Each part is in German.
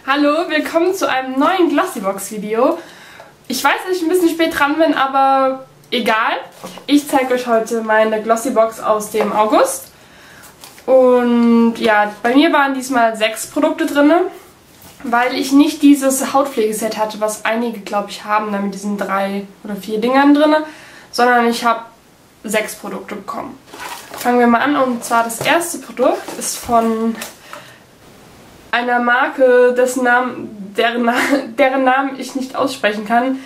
Hallo, willkommen zu einem neuen Glossybox-Video. Ich weiß, dass ich ein bisschen spät dran bin, aber egal. Ich zeige euch heute meine Glossybox aus dem August. Und ja, bei mir waren diesmal 6 Produkte drin, weil ich nicht dieses Hautpflegeset hatte, was einige, glaube ich, haben, da mit diesen 3 oder 4 Dingern drin, sondern ich habe 6 Produkte bekommen. Fangen wir mal an, und zwar das erste Produkt ist von einer Marke, deren Namen ich nicht aussprechen kann.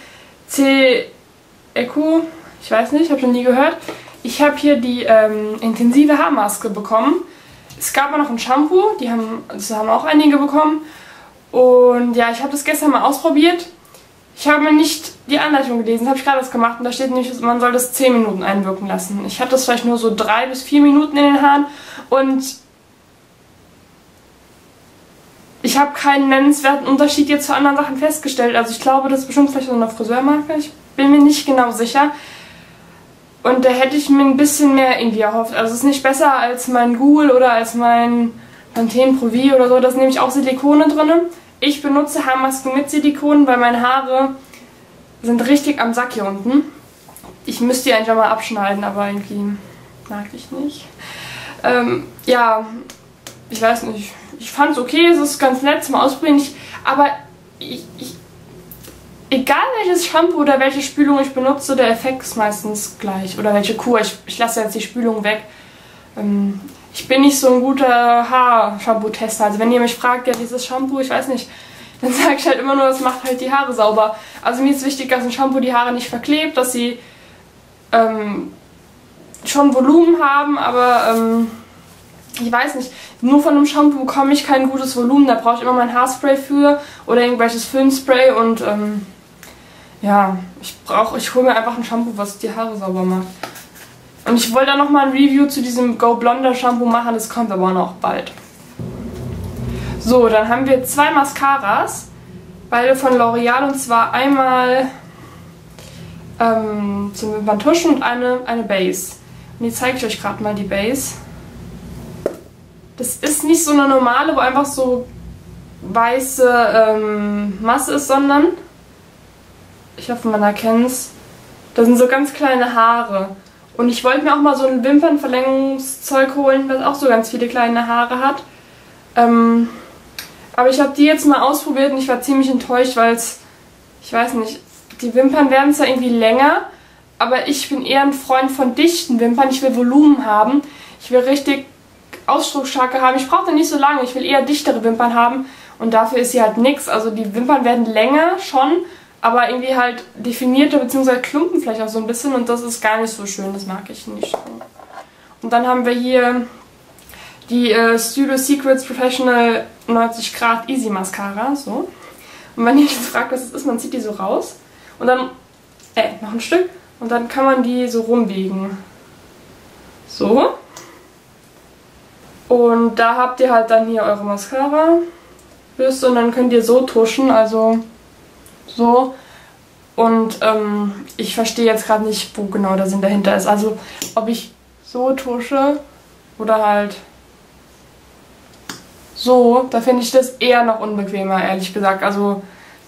C-Eco, ich weiß nicht, habe schon nie gehört. Ich habe hier die intensive Haarmaske bekommen. Es gab auch noch ein Shampoo, das haben auch einige bekommen. Und ja, ich habe das gestern mal ausprobiert. Ich habe mir nicht die Anleitung gelesen, habe ich gerade das gemacht, und da steht nämlich, man soll das 10 Minuten einwirken lassen. Ich hatte das vielleicht nur so 3 bis 4 Minuten in den Haaren und ich habe keinen nennenswerten Unterschied jetzt zu anderen Sachen festgestellt. Also ich glaube, das ist bestimmt vielleicht so eine Friseurmarke. Ich bin mir nicht genau sicher. Und da hätte ich mir ein bisschen mehr irgendwie erhofft. Also es ist nicht besser als mein Google oder als mein Pantene Pro V oder so. Da sind nämlich auch Silikone drin. Ich benutze Haarmasken mit Silikon, weil meine Haare sind richtig am Sack hier unten. Ich müsste die eigentlich auch mal abschneiden, aber irgendwie mag ich nicht. Ja, ich weiß nicht. Ich fand es okay, es ist ganz nett zum Ausprobieren. Aber egal welches Shampoo oder welche Spülung ich benutze, der Effekt ist meistens gleich. Oder welche Kur. Ich lasse jetzt die Spülung weg. Ich bin nicht so ein guter Haarshampoo-Tester. Also wenn ihr mich fragt, ja, dieses Shampoo, ich weiß nicht, dann sage ich halt immer nur, das macht halt die Haare sauber. Also mir ist wichtig, dass ein Shampoo die Haare nicht verklebt, dass sie schon Volumen haben, aber ich weiß nicht, nur von einem Shampoo bekomme ich kein gutes Volumen. Da brauche ich immer mein Haarspray für oder irgendwelches Filmspray, und ja, ich hole mir einfach ein Shampoo, was die Haare sauber macht. Und ich wollte dann nochmal ein Review zu diesem Go Blonder Shampoo machen, das kommt aber noch bald. So, dann haben wir 2 Mascaras, beide von L'Oreal, und zwar einmal zum Wimperntuschen und eine Base. Und die zeige ich euch gerade mal, die Base. Das ist nicht so eine normale, wo einfach so weiße Masse ist, sondern, ich hoffe, man erkennt es, da sind so ganz kleine Haare. Und ich wollte mir auch mal so ein Wimpernverlängerungszeug holen, das auch so ganz viele kleine Haare hat. Aber ich habe die jetzt mal ausprobiert und ich war ziemlich enttäuscht, weil ich weiß nicht, die Wimpern werden zwar irgendwie länger, aber ich bin eher ein Freund von dichten Wimpern. Ich will Volumen haben, ich will richtig ausdrucksstarke haben. Ich brauche da nicht so lange, ich will eher dichtere Wimpern haben, und dafür ist sie halt nix. Also die Wimpern werden länger schon, aber irgendwie halt definierter, beziehungsweise klumpen vielleicht auch so ein bisschen, und das ist gar nicht so schön, das mag ich nicht so. Und dann haben wir hier die Studio Secrets Professional 90 Grad Easy Mascara, so. Und wenn ihr jetzt fragt, was das ist, man zieht die so raus und dann, noch ein Stück, und dann kann man die so rumbiegen. So. Und da habt ihr halt dann hier eure Mascara-Bürste, und dann könnt ihr so tuschen, also so. Und ich verstehe jetzt gerade nicht, wo genau der Sinn dahinter ist. Also ob ich so tusche oder halt so, da finde ich das eher noch unbequemer, ehrlich gesagt. Also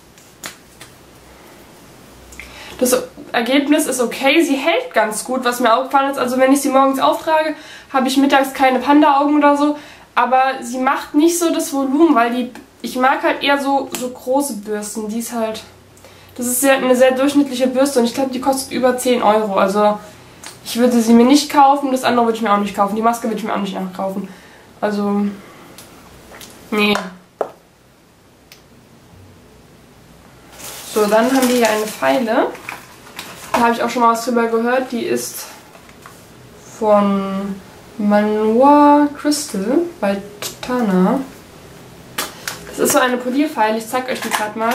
das Ergebnis ist okay, sie hält ganz gut, was mir aufgefallen ist. Also wenn ich sie morgens auftrage, habe ich mittags keine Panda-Augen oder so. Aber sie macht nicht so das Volumen, weil ich mag halt eher so große Bürsten. Die ist halt, das ist eine sehr durchschnittliche Bürste, und ich glaube, die kostet über 10 Euro. Also ich würde sie mir nicht kaufen, das andere würde ich mir auch nicht kaufen. Die Maske würde ich mir auch nicht nachkaufen. Also, nee. So, dann haben wir hier eine Feile. Da habe ich auch schon mal was drüber gehört. Die ist von Manoa Crystal bei Tana. Das ist so eine Polierfeile. Ich zeige euch die gerade mal.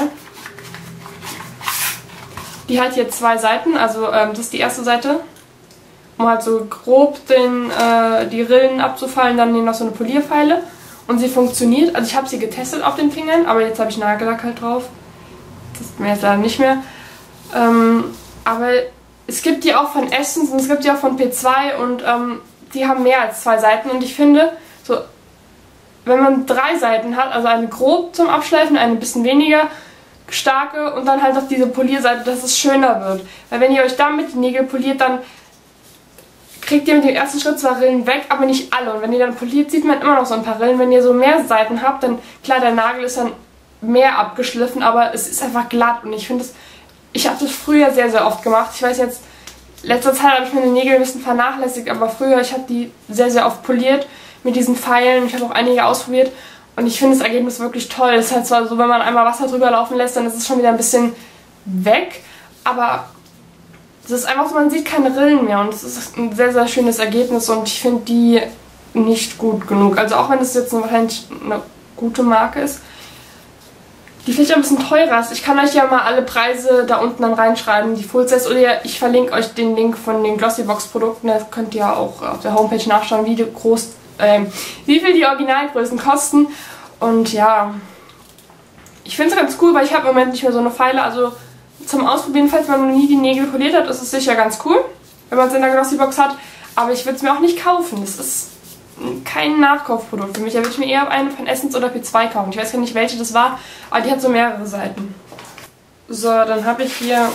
Die hat hier 2 Seiten. Also das ist die erste Seite, um halt so grob die Rillen abzufallen. Dann hier noch so eine Polierfeile. Und sie funktioniert. Also ich habe sie getestet auf den Fingern, aber jetzt habe ich Nagellack halt drauf. Das ist mir jetzt leider nicht mehr. Aber es gibt die auch von Essence und es gibt die auch von P2, und die haben mehr als 2 Seiten, und ich finde, so wenn man 3 Seiten hat, also eine grob zum Abschleifen, eine bisschen weniger starke und dann halt noch diese Polierseite, dass es schöner wird. Weil wenn ihr euch damit die Nägel poliert, dann kriegt ihr mit dem ersten Schritt zwar Rillen weg, aber nicht alle. Und wenn ihr dann poliert, sieht man immer noch so ein paar Rillen. Wenn ihr so mehr Seiten habt, dann, klar, der Nagel ist dann mehr abgeschliffen, aber es ist einfach glatt. Und ich finde es, ich habe das früher sehr, sehr oft gemacht. Ich weiß jetzt, letzter Zeit habe ich meine Nägel ein bisschen vernachlässigt, aber früher, ich habe die sehr, sehr oft poliert mit diesen Pfeilen. Ich habe auch einige ausprobiert und ich finde das Ergebnis wirklich toll. Es ist halt zwar so, wenn man einmal Wasser drüber laufen lässt, dann ist es schon wieder ein bisschen weg, aber es ist einfach so, man sieht keine Rillen mehr und es ist ein sehr, sehr schönes Ergebnis und ich finde die nicht gut genug. Also auch wenn es jetzt wahrscheinlich eine gute Marke ist, die vielleicht ein bisschen teurer ist. Ich kann euch ja mal alle Preise da unten dann reinschreiben, die Full Size, oder ich verlinke euch den Link von den Glossybox Produkten, da könnt ihr auch auf der Homepage nachschauen, wie viel die Originalgrößen kosten. Und ja, ich finde es ganz cool, weil ich habe im Moment nicht mehr so eine Pfeile, also zum Ausprobieren, falls man noch nie die Nägel poliert hat, ist es sicher ganz cool, wenn man es in der Glossybox hat. Aber ich würde es mir auch nicht kaufen. Das ist kein Nachkaufprodukt für mich. Da würde ich mir eher eine von Essence oder P2 kaufen. Ich weiß gar nicht, welche das war, aber die hat so mehrere Seiten. So, dann habe ich hier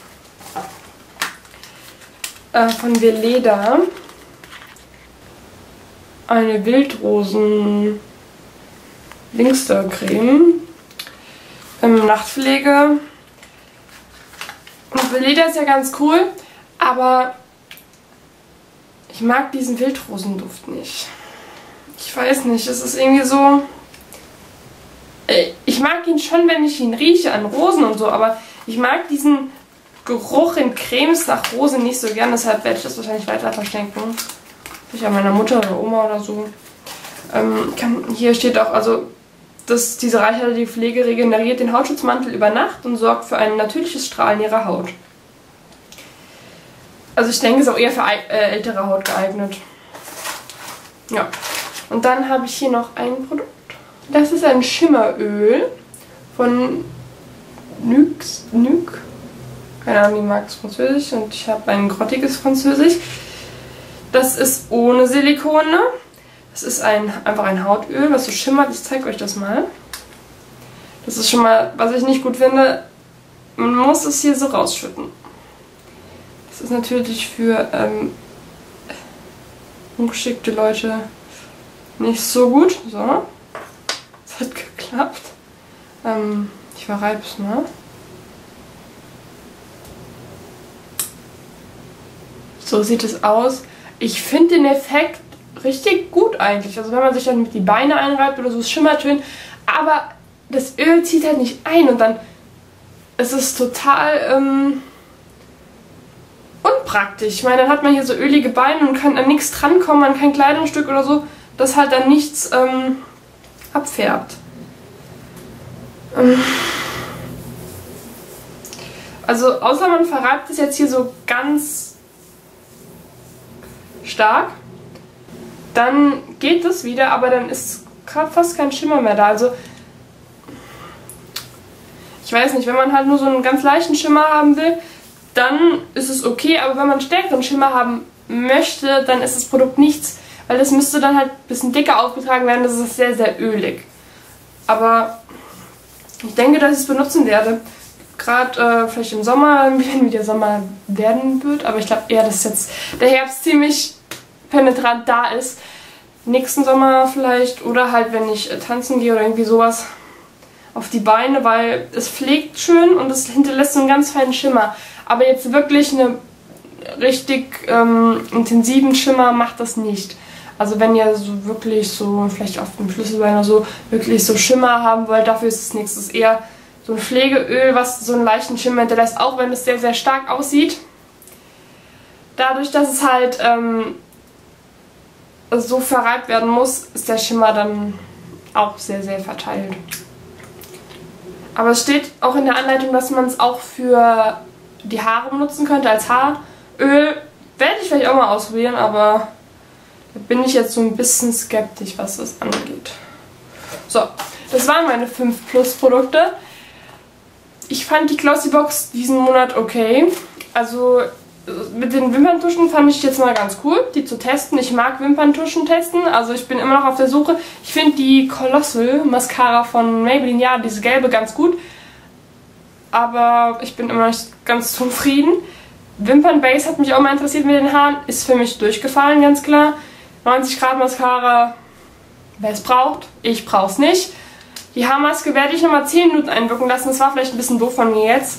von Veleda eine Wildrosen-Linkster-Creme. Nachtpflege. Und Veleda ist ja ganz cool, aber ich mag diesen Wildrosenduft nicht. Ich weiß nicht, es ist irgendwie so... Ich mag ihn schon, wenn ich ihn rieche, an Rosen und so, aber ich mag diesen Geruch in Cremes nach Rosen nicht so gern, deshalb werde ich das wahrscheinlich weiter verschenken. Ich an meiner Mutter oder Oma oder so. Hier steht auch, also... diese reichhaltige Pflege regeneriert den Hautschutzmantel über Nacht und sorgt für ein natürliches Strahlen ihrer Haut. Also ich denke, es ist auch eher für ältere Haut geeignet. Ja. Und dann habe ich hier noch ein Produkt. Das ist ein Schimmeröl von Nuxe. Keine Ahnung, die mag es Französisch und ich habe ein grottiges Französisch. Das ist ohne Silikone. Das ist einfach ein Hautöl, was so schimmert. Ich zeige euch das mal. Das ist schon mal, was ich nicht gut finde. Man muss es hier so rausschütten. Das ist natürlich für ungeschickte Leute nicht so gut. So. Das hat geklappt. Ich verreibe es mal. So sieht es aus. Ich finde den Effekt richtig gut eigentlich. Also wenn man sich dann mit die Beine einreibt oder so, es schimmert schön, aber das Öl zieht halt nicht ein und dann ist es total unpraktisch. Ich meine, dann hat man hier so ölige Beine und kann an nichts drankommen, an kein Kleidungsstück oder so, das halt dann nichts abfärbt. Also außer man verreibt es jetzt hier so ganz stark, dann geht das wieder, aber dann ist fast kein Schimmer mehr da. Also ich weiß nicht, wenn man halt nur so einen ganz leichten Schimmer haben will, dann ist es okay, aber wenn man einen stärkeren Schimmer haben möchte, dann ist das Produkt nichts, weil das müsste dann halt ein bisschen dicker aufgetragen werden, das ist sehr, sehr ölig. Aber ich denke, dass ich es benutzen werde. Gerade vielleicht im Sommer, wenn wieder Sommer werden wird, aber ich glaube eher, dass jetzt der Herbst ziemlich penetrant da ist. Nächsten Sommer vielleicht oder halt, wenn ich tanzen gehe oder irgendwie sowas auf die Beine, weil es pflegt schön und es hinterlässt so einen ganz feinen Schimmer. Aber jetzt wirklich einen richtig intensiven Schimmer macht das nicht. Also wenn ihr so wirklich so, vielleicht auf dem Schlüsselbein oder so, wirklich so Schimmer haben wollt, dafür ist es nichts. Es ist eher so ein Pflegeöl, was so einen leichten Schimmer hinterlässt, auch wenn es sehr, sehr stark aussieht. Dadurch, dass es halt so verreibt werden muss, ist der Schimmer dann auch sehr, sehr verteilt. Aber es steht auch in der Anleitung, dass man es auch für die Haare benutzen könnte als Haaröl. Werde ich vielleicht auch mal ausprobieren, aber da bin ich jetzt so ein bisschen skeptisch, was das angeht. So, das waren meine 5 Plus Produkte. Ich fand die Glossybox diesen Monat okay. Also mit den Wimperntuschen fand ich jetzt mal ganz cool, die zu testen. Ich mag Wimperntuschen testen, also ich bin immer noch auf der Suche. Ich finde die Colossal Mascara von Maybelline, ja, diese gelbe, ganz gut. Aber ich bin immer noch nicht ganz zufrieden. Wimpernbase hat mich auch mal interessiert mit den Haaren. Ist für mich durchgefallen, ganz klar. 90 Grad Mascara, wer es braucht. Ich brauche es nicht. Die Haarmaske werde ich nochmal 10 Minuten einwirken lassen. Das war vielleicht ein bisschen doof von mir jetzt.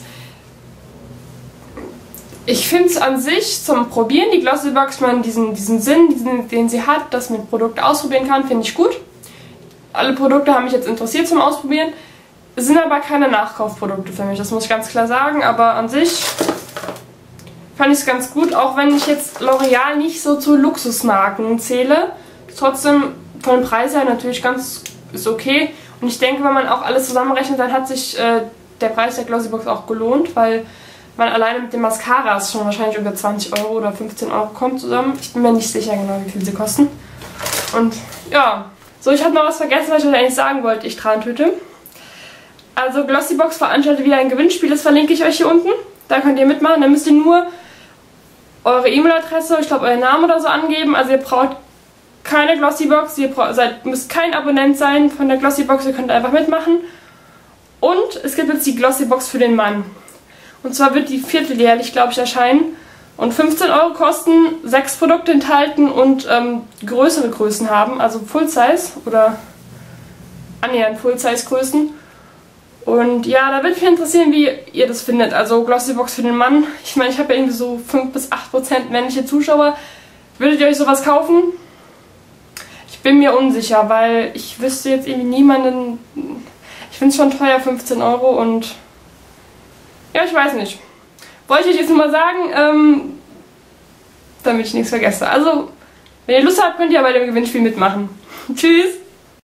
Ich finde es an sich zum Probieren, die Glossybox, diesen Sinn, den sie hat, dass man Produkte ausprobieren kann, finde ich gut. Alle Produkte haben mich jetzt interessiert zum Ausprobieren. Es sind aber keine Nachkaufprodukte für mich, das muss ich ganz klar sagen. Aber an sich fand ich es ganz gut, auch wenn ich jetzt L'Oreal nicht so zu Luxusmarken zähle. Trotzdem von dem Preis her natürlich ist okay. Und ich denke, wenn man auch alles zusammenrechnet, dann hat sich der Preis der Glossybox auch gelohnt, weil man alleine mit den Mascaras schon wahrscheinlich über 20 Euro oder 15 Euro kommt zusammen. Ich bin mir nicht sicher genau, wie viel sie kosten. Und ja, so, ich habe noch was vergessen, was ich euch eigentlich sagen wollte, ich Trantüte. Also Glossybox veranstaltet wieder ein Gewinnspiel, das verlinke ich euch hier unten. Da könnt ihr mitmachen, dann müsst ihr nur eure E-Mail-Adresse, ich glaube euren Namen oder so angeben. Also ihr braucht keine Glossybox, müsst kein Abonnent sein von der Glossybox, ihr könnt einfach mitmachen. Und es gibt jetzt die Glossybox für den Mann. Und zwar wird die vierteljährlich, glaube ich, erscheinen. Und 15 Euro kosten, 6 Produkte enthalten und größere Größen haben. Also Full-Size oder annähernd Full-Size-Größen. Und ja, da würde mich interessieren, wie ihr das findet. Also Glossybox für den Mann. Ich meine, ich habe ja irgendwie so 5 bis 8% männliche Zuschauer. Würdet ihr euch sowas kaufen? Ich bin mir unsicher, weil ich wüsste jetzt irgendwie niemanden... Ich finde es schon teuer, 15 Euro und... Ja, ich weiß nicht. Wollte ich jetzt nur mal sagen, damit ich nichts vergesse. Also, wenn ihr Lust habt, könnt ihr bei dem Gewinnspiel mitmachen. Tschüss!